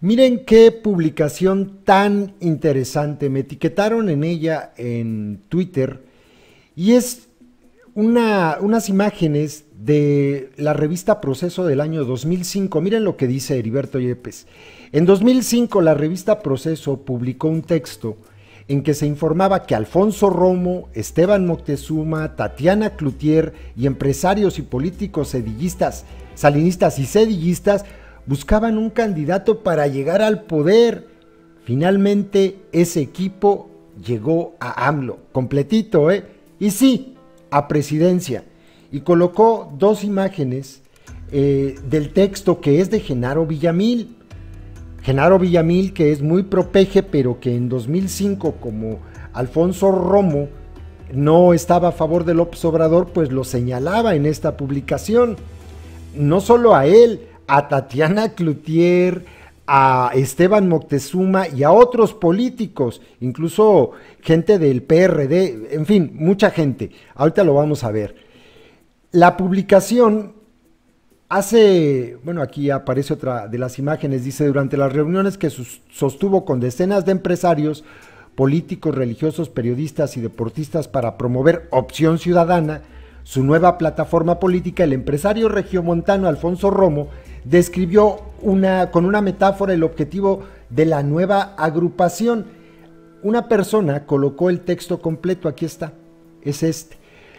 Miren qué publicación tan interesante. Me etiquetaron en ella en Twitter y es unas imágenes de la revista Proceso del año 2005. Miren lo que dice Heriberto Yepes. En 2005 la revista Proceso publicó un texto en que se informaba que Alfonso Romo, Esteban Moctezuma, Tatiana Cloutier y empresarios y políticos sedillistas, salinistas y sedillistas buscaban un candidato para llegar al poder. Finalmente ese equipo llegó a AMLO, completito, y sí, a presidencia. Y colocó dos imágenes del texto que es de Genaro Villamil. Genaro Villamil, que es muy pro-PG, pero que en 2005, como Alfonso Romo no estaba a favor de López Obrador, pues lo señalaba en esta publicación. No solo a él, a Tatiana Cloutier, a Esteban Moctezuma y a otros políticos, incluso gente del PRD, en fin, mucha gente. Ahorita lo vamos a ver. La publicación bueno, aquí aparece otra de las imágenes, dice: durante las reuniones que sostuvo con decenas de empresarios, políticos, religiosos, periodistas y deportistas para promover Opción Ciudadana, su nueva plataforma política, el empresario regiomontano Alfonso Romo describió con una metáfora el objetivo de la nueva agrupación. Una persona colocó el texto completo, aquí está, es este.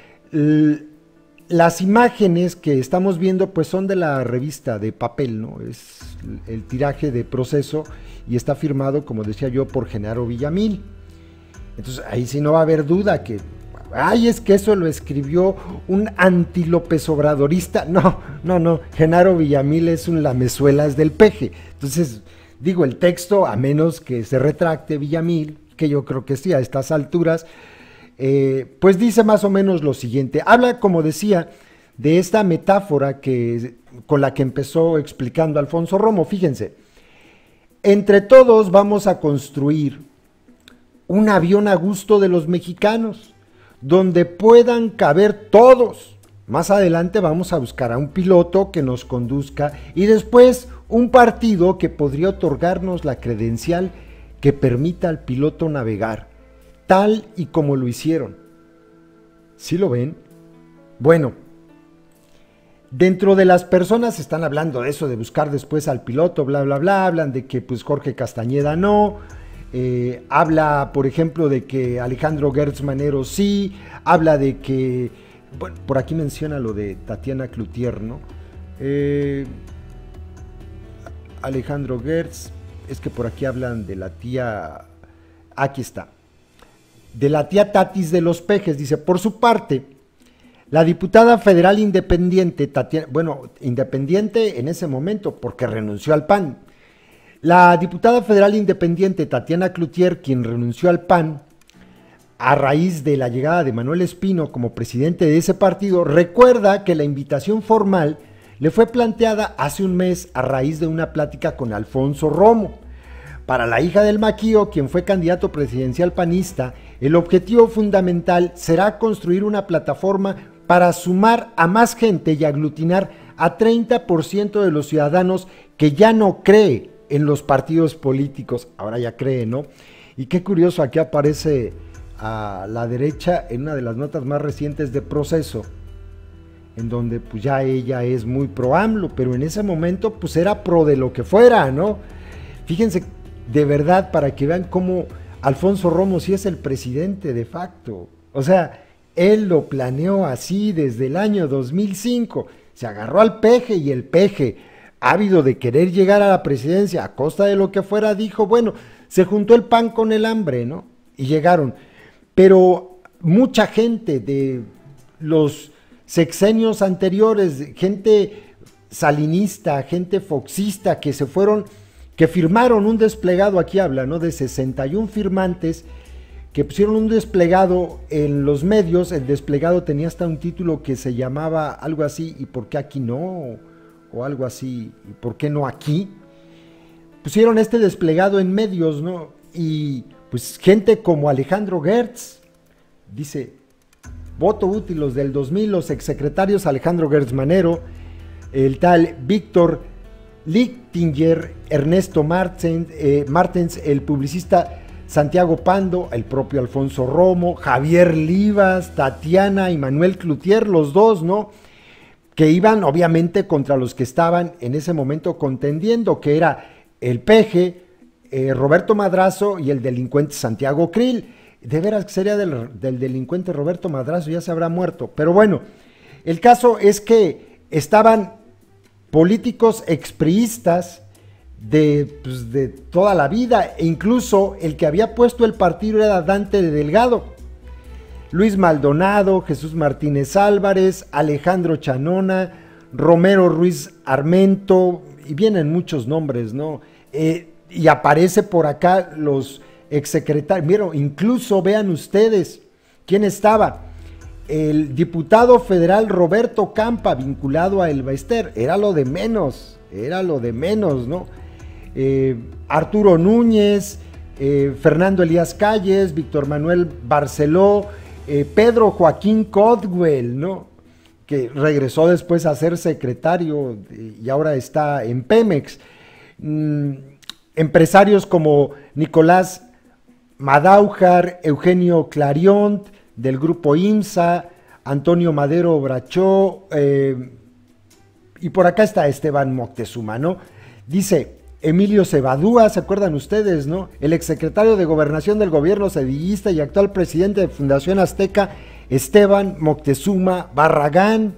Las imágenes que estamos viendo pues son de la revista de papel, ¿no? Es el tiraje de Proceso y está firmado, como decía yo, por Genaro Villamil. Entonces ahí sí no va a haber duda que, ay, es que eso lo escribió un anti-López Obradorista. No, Genaro Villamil es un lamezuelas del peje. Entonces, digo, el texto, a menos que se retracte Villamil, que yo creo que sí, a estas alturas, pues dice más o menos lo siguiente. Habla, como decía, de esta metáfora con la que empezó explicando Alfonso Romo. Fíjense, entre todos vamos a construir un avión a gusto de los mexicanos, donde puedan caber todos. Más adelante vamos a buscar a un piloto que nos conduzca y después un partido que podría otorgarnos la credencial que permita al piloto navegar, tal y como lo hicieron. ¿Sí lo ven? Bueno, dentro de las personas están hablando de eso, de buscar después al piloto, bla, bla, bla, hablan de que pues Jorge Castañeda no, habla, por ejemplo, de que Alejandro Gertz Manero sí, habla de que, bueno, por aquí menciona lo de Tatiana Cloutier, ¿no? Alejandro Gertz, es que por aquí hablan de la tía, aquí está, de la tía Tatis de los Pejes. Dice: por su parte, la diputada federal independiente, independiente en ese momento porque renunció al PAN, la diputada federal independiente Tatiana Cloutier, quien renunció al PAN a raíz de la llegada de Manuel Espino como presidente de ese partido, recuerda que la invitación formal le fue planteada hace un mes a raíz de una plática con Alfonso Romo. Para la hija del Maquío, quien fue candidato presidencial panista, el objetivo fundamental será construir una plataforma para sumar a más gente y aglutinar a 30% de los ciudadanos que ya no cree en los partidos políticos. Ahora ya cree, ¿no? Y qué curioso, aquí aparece a la derecha en una de las notas más recientes de Proceso, en donde pues ya ella es muy pro AMLO, pero en ese momento pues era pro de lo que fuera, ¿no? Fíjense, de verdad, para que vean cómo Alfonso Romo sí es el presidente de facto. O sea, él lo planeó así desde el año 2005. Se agarró al peje y el peje, ávido de querer llegar a la presidencia a costa de lo que fuera, dijo, bueno, se juntó el pan con el hambre, ¿no? Y llegaron. Pero mucha gente de los sexenios anteriores, gente salinista, gente foxista, que se fueron, que firmaron un desplegado, aquí habla, ¿no?, de 61 firmantes que pusieron un desplegado en los medios. El desplegado tenía hasta un título que se llamaba algo así, ¿y por qué aquí no? O algo así, ¿y por qué no aquí? Pusieron este desplegado en medios, ¿no? Y pues gente como Alejandro Gertz, dice, voto útil los del 2000, los exsecretarios Alejandro Gertz Manero, el tal Víctor Lichtinger, Ernesto Martens, el publicista Santiago Pando, el propio Alfonso Romo, Javier Livas, Tatiana y Manuel Cloutier, los dos, ¿no? Que iban obviamente contra los que estaban en ese momento contendiendo, que era el Peje, Roberto Madrazo y el delincuente Santiago Krill. De veras que sería del delincuente Roberto Madrazo, ya se habrá muerto. Pero bueno, el caso es que estaban políticos expriistas de toda la vida, e incluso el que había puesto el partido era Dante de Delgado, Luis Maldonado, Jesús Martínez Álvarez, Alejandro Chanona, Romero Ruiz Armento, y vienen muchos nombres, ¿no? Y aparece por acá los exsecretarios, miren, incluso vean ustedes quién estaba, el diputado federal Roberto Campa, vinculado a El Baester, era lo de menos, ¿no? Arturo Núñez, Fernando Elías Calles, Víctor Manuel Barceló, Pedro Joaquín Codwell, ¿no? Que regresó después a ser secretario y ahora está en Pemex. Empresarios como Nicolás Madáujar, Eugenio Clariont, del grupo IMSA, Antonio Madero Brachó, y por acá está Esteban Moctezuma, ¿no? Dice Emilio Cebadúa, ¿se acuerdan ustedes, no? El exsecretario de Gobernación del gobierno sedillista y actual presidente de Fundación Azteca, Esteban Moctezuma Barragán.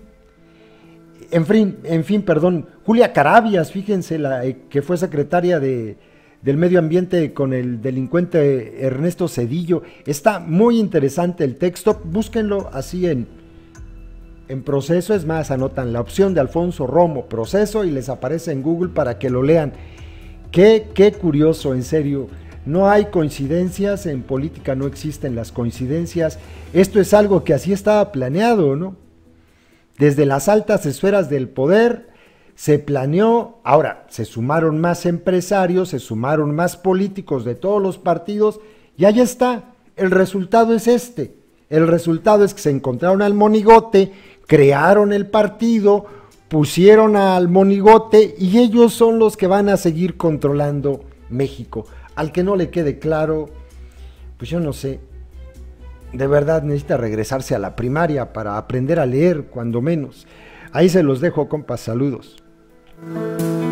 En fin, perdón, Julia Carabias, fíjense, que fue secretaria del Medio Ambiente con el delincuente Ernesto Zedillo. Está muy interesante el texto, búsquenlo así en Proceso, es más, anotan la opción de Alfonso Romo, Proceso, y les aparece en Google para que lo lean. Qué curioso, en serio, no hay coincidencias, en política no existen las coincidencias, esto es algo que así estaba planeado, ¿no? Desde las altas esferas del poder se planeó, ahora se sumaron más empresarios, se sumaron más políticos de todos los partidos, y ahí está, el resultado es este, el resultado es que se encontraron al monigote, crearon el partido, pusieron al monigote y ellos son los que van a seguir controlando México. Al que no le quede claro, pues yo no sé, de verdad necesita regresarse a la primaria para aprender a leer, cuando menos. Ahí se los dejo, compas, saludos.